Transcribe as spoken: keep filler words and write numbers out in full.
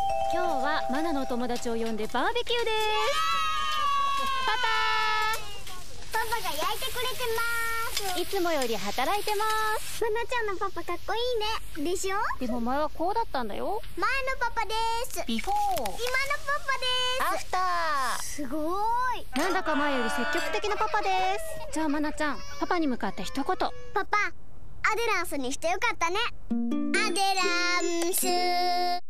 今日はマナのお友達を呼んでバーベキューです。 パパパパが焼いてくれてます。 いつもより働いてます。 マナちゃんのパパかっこいいね。でしょ。 でも前はこうだったんだよ。 前のパパです。 ビフォー。 今のパパです。 アフター。 すごーい。 なんだか前より積極的なパパです。じゃあマナちゃん、パパに向かって一言。 パパ、アデランスにしてよかったね。アデランス。